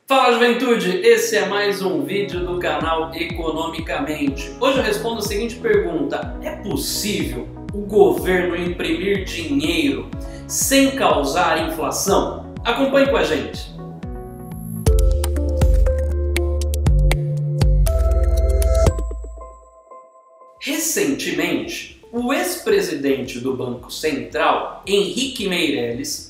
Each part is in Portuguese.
Fala, juventude! Esse é mais um vídeo do canal Economicamente. Hoje eu respondo a seguinte pergunta: é possível o governo imprimir dinheiro sem causar inflação? Acompanhe com a gente! Recentemente, o ex-presidente do Banco Central, Henrique Meirelles,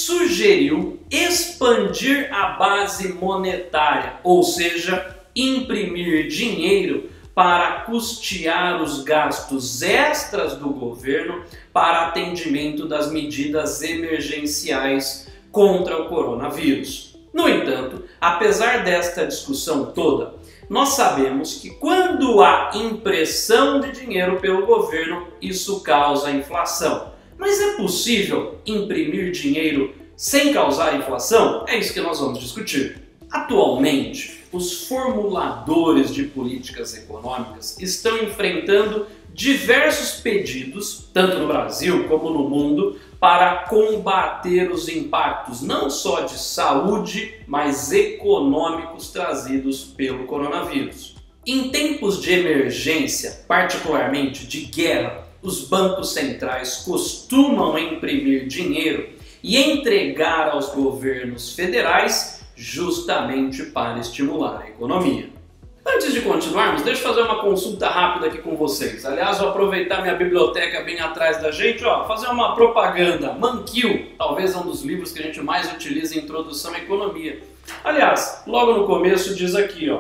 sugeriu expandir a base monetária, ou seja, imprimir dinheiro para custear os gastos extras do governo para atendimento das medidas emergenciais contra o coronavírus. No entanto, apesar desta discussão toda, nós sabemos que quando há impressão de dinheiro pelo governo, isso causa inflação. Mas é possível imprimir dinheiro sem causar inflação? É isso que nós vamos discutir. Atualmente, os formuladores de políticas econômicas estão enfrentando diversos pedidos, tanto no Brasil como no mundo, para combater os impactos não só de saúde, mas econômicos trazidos pelo coronavírus. Em tempos de emergência, particularmente de guerra, os bancos centrais costumam imprimir dinheiro e entregar aos governos federais justamente para estimular a economia. Antes de continuarmos, deixa eu fazer uma consulta rápida aqui com vocês. Aliás, vou aproveitar minha biblioteca bem atrás da gente, fazer uma propaganda. Mankiw, talvez é um dos livros que a gente mais utiliza em introdução à economia. Aliás, logo no começo diz aqui,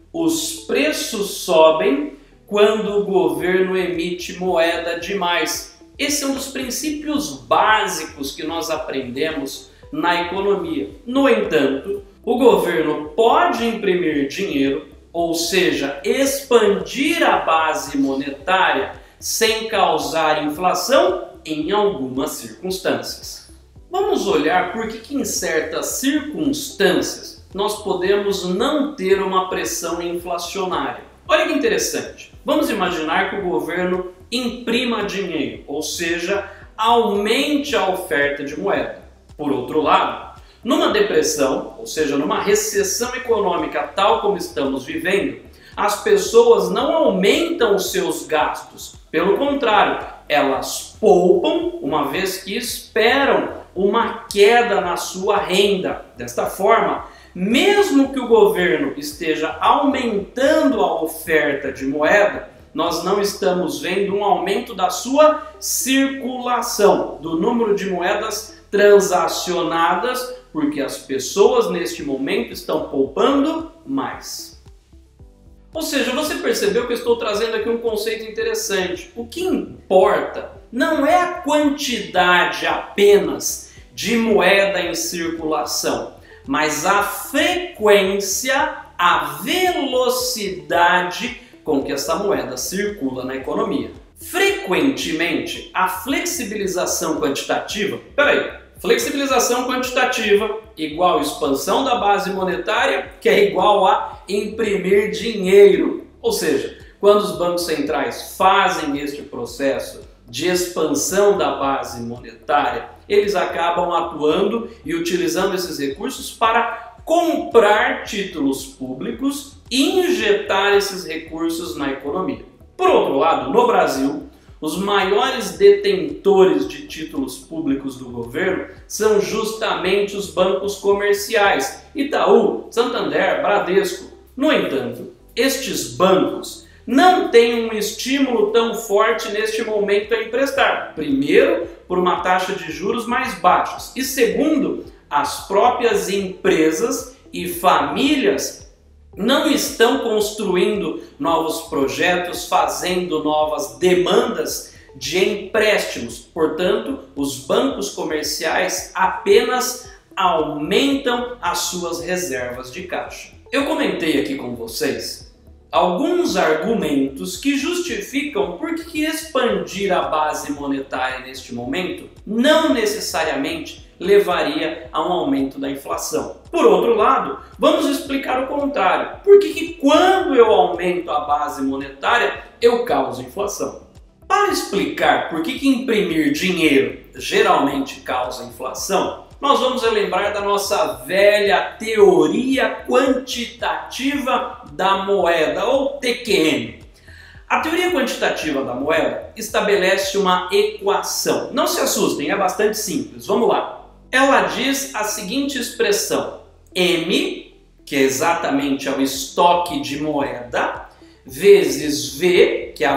os preços sobem quando o governo emite moeda demais. Esse é um dos princípios básicos que nós aprendemos na economia. No entanto, o governo pode imprimir dinheiro, ou seja, expandir a base monetária sem causar inflação em algumas circunstâncias. Vamos olhar por que em certas circunstâncias nós podemos não ter uma pressão inflacionária. Olha que interessante. Vamos imaginar que o governo imprima dinheiro, ou seja, aumente a oferta de moeda. Por outro lado, numa depressão, ou seja, numa recessão econômica tal como estamos vivendo, as pessoas não aumentam os seus gastos. Pelo contrário, elas poupam, uma vez que esperam uma queda na sua renda. Desta forma, mesmo que o governo esteja aumentando a oferta de moeda, nós não estamos vendo um aumento da sua circulação, do número de moedas transacionadas, porque as pessoas neste momento estão poupando mais. Ou seja, você percebeu que eu estou trazendo aqui um conceito interessante. O que importa não é a quantidade apenas de moeda em circulação, mas a frequência, a velocidade com que essa moeda circula na economia. Frequentemente, a flexibilização quantitativa... Flexibilização quantitativa igual expansão da base monetária, que é igual a imprimir dinheiro. Ou seja, quando os bancos centrais fazem este processo de expansão da base monetária, eles acabam atuando e utilizando esses recursos para comprar títulos públicos e injetar esses recursos na economia. Por outro lado, no Brasil, os maiores detentores de títulos públicos do governo são justamente os bancos comerciais, Itaú, Santander, Bradesco. No entanto, estes bancos não têm um estímulo tão forte neste momento a emprestar. Primeiro, por uma taxa de juros mais baixas e segundo, as próprias empresas e famílias não estão construindo novos projetos, fazendo novas demandas de empréstimos. Portanto, os bancos comerciais apenas aumentam as suas reservas de caixa. Eu comentei aqui com vocês alguns argumentos que justificam por que expandir a base monetária neste momento não necessariamente levaria a um aumento da inflação. Por outro lado, vamos explicar o contrário. Por que quando eu aumento a base monetária, eu causo inflação? Para explicar por que imprimir dinheiro geralmente causa inflação, nós vamos relembrar da nossa velha teoria quantitativa da moeda, ou TQM. A teoria quantitativa da moeda estabelece uma equação. Não se assustem, é bastante simples. Vamos lá. Ela diz a seguinte expressão: M, que é exatamente o estoque de moeda, vezes V, que é a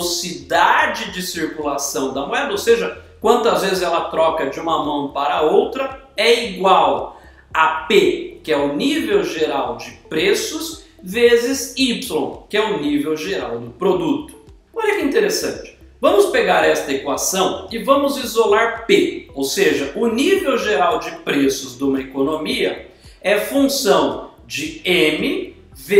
velocidade de circulação da moeda, ou seja, quantas vezes ela troca de uma mão para a outra, é igual a P, que é o nível geral de preços, vezes Y, que é o nível geral do produto. Olha que interessante. Vamos pegar esta equação e vamos isolar P, ou seja, o nível geral de preços de uma economia é função de M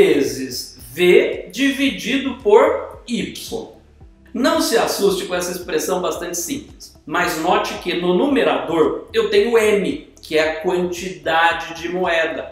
vezes V dividido por Y. Não se assuste com essa expressão bastante simples, mas note que no numerador eu tenho M, que é a quantidade de moeda.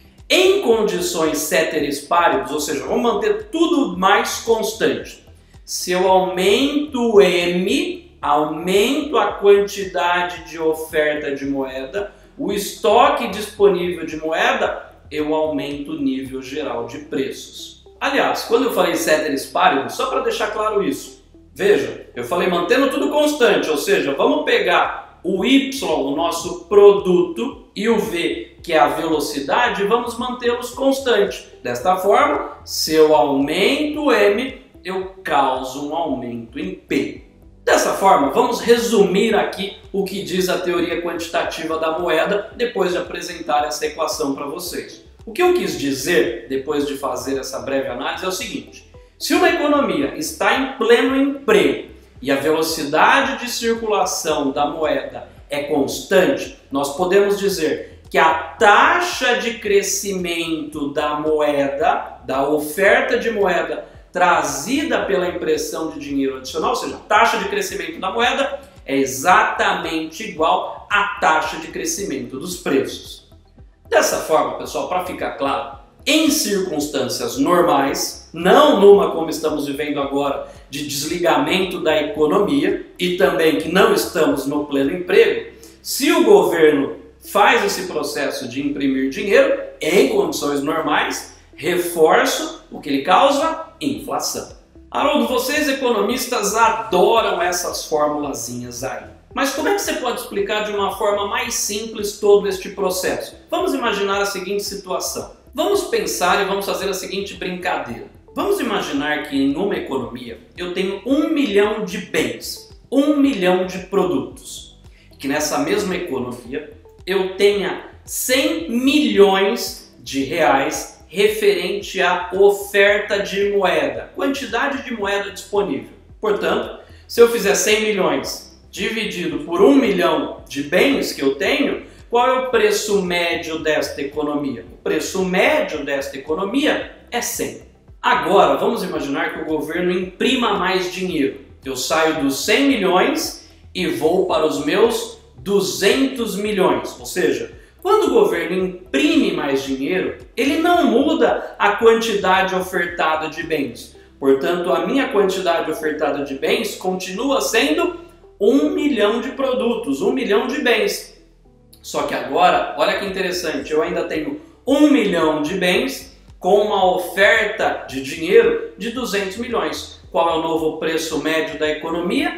Em condições ceteris paribus, ou seja, vamos manter tudo mais constante. Se eu aumento M, aumento a quantidade de oferta de moeda, o estoque disponível de moeda, eu aumento o nível geral de preços. Aliás, quando eu falei ceteris paribus, só para deixar claro isso, veja, eu falei mantendo tudo constante, ou seja, vamos pegar o Y, o nosso produto, e o V, que é a velocidade, e vamos mantê-los constantes. Desta forma, se eu aumento M, eu causo um aumento em P. Dessa forma, vamos resumir aqui o que diz a teoria quantitativa da moeda, depois de apresentar essa equação para vocês. O que eu quis dizer, depois de fazer essa breve análise, é o seguinte: se uma economia está em pleno emprego e a velocidade de circulação da moeda é constante, nós podemos dizer que a taxa de crescimento da moeda, da oferta de moeda trazida pela impressão de dinheiro adicional, ou seja, a taxa de crescimento da moeda é exatamente igual à taxa de crescimento dos preços. Dessa forma, pessoal, para ficar claro, em circunstâncias normais, não numa como estamos vivendo agora, de desligamento da economia e também que não estamos no pleno emprego, se o governo faz esse processo de imprimir dinheiro, em condições normais, reforço o que ele causa? Inflação. Haroldo, vocês economistas adoram essas formulazinhas aí. Mas como é que você pode explicar de uma forma mais simples todo este processo? Vamos imaginar a seguinte situação. Vamos pensar e vamos fazer a seguinte brincadeira. Vamos imaginar que em uma economia eu tenho 1 milhão de bens, 1 milhão de produtos. Que nessa mesma economia eu tenha 100 milhões de reais referente à oferta de moeda, quantidade de moeda disponível. Portanto, se eu fizer 100 milhões dividido por 1 milhão de bens que eu tenho, qual é o preço médio desta economia? O preço médio desta economia é 100. Agora, vamos imaginar que o governo imprima mais dinheiro. Eu saio dos 100 milhões e vou para os meus 200 milhões. Ou seja, quando o governo imprime mais dinheiro, ele não muda a quantidade ofertada de bens. Portanto, a minha quantidade ofertada de bens continua sendo 1 milhão de produtos, 1 milhão de bens. Só que agora, olha que interessante, eu ainda tenho 1 milhão de bens com uma oferta de dinheiro de 200 milhões. Qual é o novo preço médio da economia?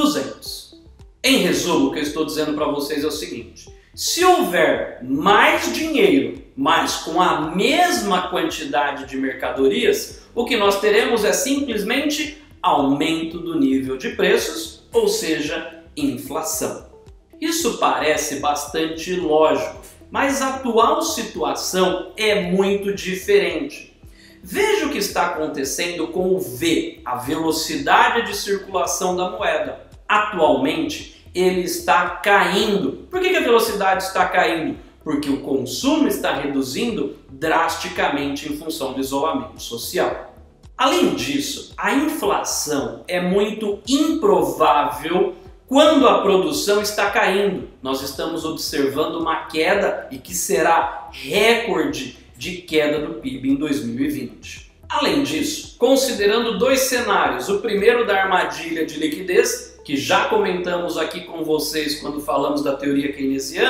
200. Em resumo, o que eu estou dizendo para vocês é o seguinte: se houver mais dinheiro, mas com a mesma quantidade de mercadorias, o que nós teremos é simplesmente aumento do nível de preços, ou seja, inflação. Isso parece bastante lógico, mas a atual situação é muito diferente. Veja o que está acontecendo com o V, a velocidade de circulação da moeda. Atualmente, ele está caindo. Por que a velocidade está caindo? Porque o consumo está reduzindo drasticamente em função do isolamento social. Além disso, a inflação é muito improvável quando a produção está caindo. Nós estamos observando uma queda e que será recorde de queda do PIB em 2020. Além disso, considerando dois cenários, o primeiro da armadilha de liquidez, que já comentamos aqui com vocês quando falamos da teoria keynesiana,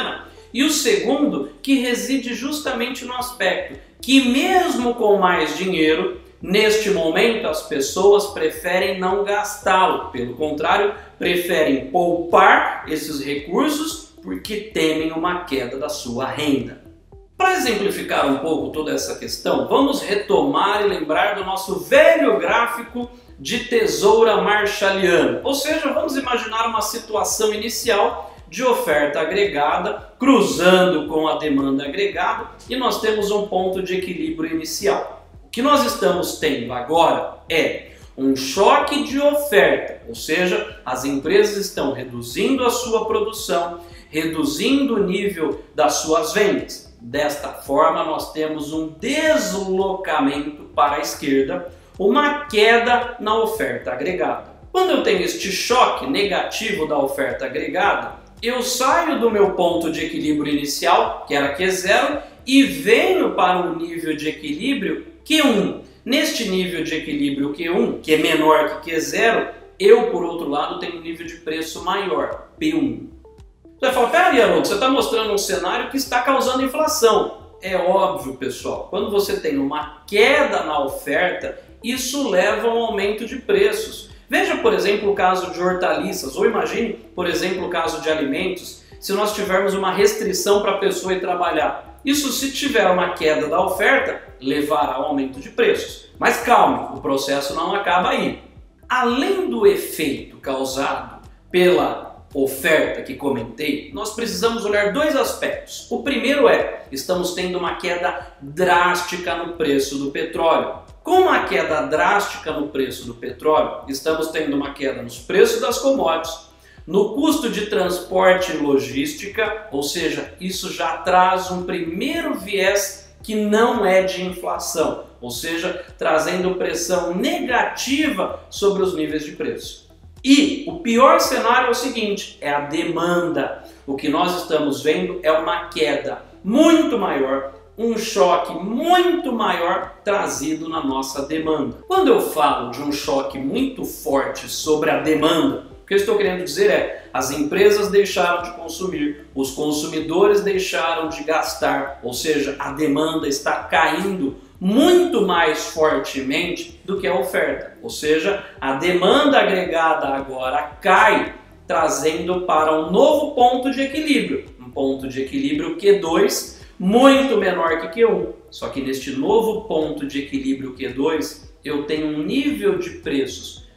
E o segundo, que reside justamente no aspecto que mesmo com mais dinheiro, neste momento as pessoas preferem não gastá-lo. Pelo contrário, preferem poupar esses recursos porque temem uma queda da sua renda. Para exemplificar um pouco toda essa questão, vamos retomar e lembrar do nosso velho gráfico de tesoura marshalliana. Ou seja, vamos imaginar uma situação inicial de oferta agregada cruzando com a demanda agregada e nós temos um ponto de equilíbrio inicial. O que nós estamos tendo agora é um choque de oferta, ou seja, as empresas estão reduzindo a sua produção, reduzindo o nível das suas vendas. Desta forma, nós temos um deslocamento para a esquerda, uma queda na oferta agregada. Quando eu tenho este choque negativo da oferta agregada, eu saio do meu ponto de equilíbrio inicial, que era Q0, e venho para um nível de equilíbrio Q1. Neste nível de equilíbrio Q1, que é menor que Q0, eu, por outro lado, tenho um nível de preço maior, P1. Você vai falar, peraí, Haroldo, você está mostrando um cenário que está causando inflação. É óbvio, pessoal, quando você tem uma queda na oferta, isso leva a um aumento de preços. Veja, por exemplo, o caso de hortaliças, ou imagine, por exemplo, o caso de alimentos, se nós tivermos uma restrição para a pessoa ir trabalhar. Isso, se tiver uma queda da oferta, levará ao aumento de preços. Mas calme, o processo não acaba aí. Além do efeito causado pela oferta que comentei, nós precisamos olhar dois aspectos. O primeiro é, estamos tendo uma queda drástica no preço do petróleo. Com uma queda drástica no preço do petróleo, estamos tendo uma queda nos preços das commodities, no custo de transporte e logística, ou seja, isso já traz um primeiro viés que não é de inflação, ou seja, trazendo pressão negativa sobre os níveis de preço. E o pior cenário é o seguinte, é a demanda. O que nós estamos vendo é uma queda muito maior, um choque muito maior trazido na nossa demanda. Quando eu falo de um choque muito forte sobre a demanda, o que eu estou querendo dizer é, as empresas deixaram de consumir, os consumidores deixaram de gastar, ou seja, a demanda está caindo muito mais fortemente do que a oferta. Ou seja, a demanda agregada agora cai, trazendo para um novo ponto de equilíbrio. Um ponto de equilíbrio Q2 muito menor que Q1. Só que neste novo ponto de equilíbrio Q2, eu tenho um nível de preços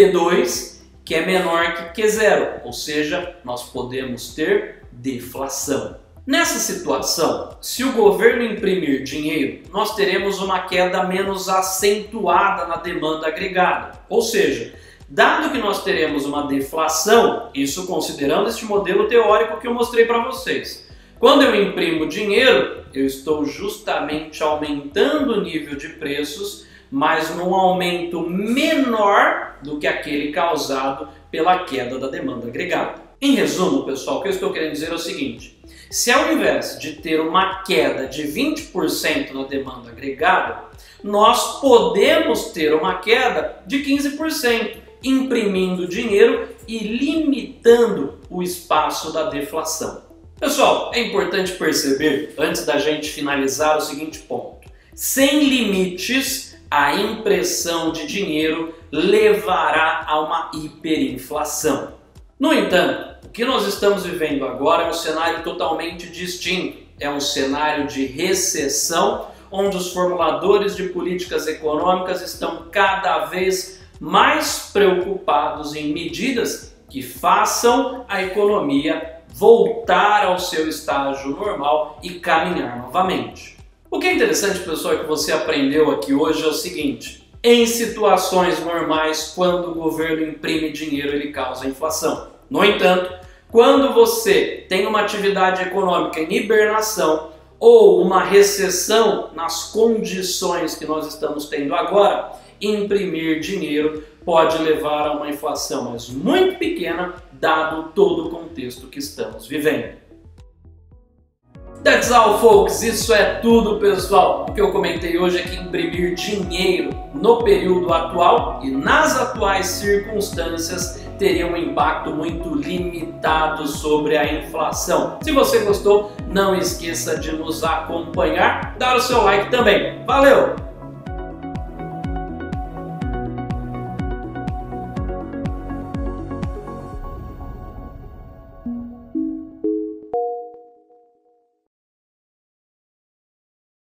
P2 que é menor que Q0. Ou seja, nós podemos ter deflação. Nessa situação, se o governo imprimir dinheiro, nós teremos uma queda menos acentuada na demanda agregada. Ou seja, dado que nós teremos uma deflação, isso considerando este modelo teórico que eu mostrei para vocês. Quando eu imprimo dinheiro, eu estou justamente aumentando o nível de preços, mas num aumento menor do que aquele causado pela queda da demanda agregada. Em resumo, pessoal, o que eu estou querendo dizer é o seguinte. Se ao invés de ter uma queda de 20% na demanda agregada, nós podemos ter uma queda de 15%, imprimindo dinheiro e limitando o espaço da deflação. Pessoal, é importante perceber, antes da gente finalizar, o seguinte ponto. Sem limites, a impressão de dinheiro levará a uma hiperinflação. No entanto, o que nós estamos vivendo agora é um cenário totalmente distinto. É um cenário de recessão, onde os formuladores de políticas econômicas estão cada vez mais preocupados em medidas que façam a economia voltar ao seu estágio normal e caminhar novamente. O que é interessante, pessoal, é que você aprendeu aqui hoje é o seguinte. Em situações normais, quando o governo imprime dinheiro, ele causa inflação. No entanto, quando você tem uma atividade econômica em hibernação ou uma recessão nas condições que nós estamos tendo agora, imprimir dinheiro pode levar a uma inflação, mas muito pequena, dado todo o contexto que estamos vivendo. That's all, folks! Isso é tudo, pessoal! O que eu comentei hoje é que imprimir dinheiro no período atual e nas atuais circunstâncias teria um impacto muito limitado sobre a inflação. Se você gostou, não esqueça de nos acompanhar, dar o seu like também. Valeu!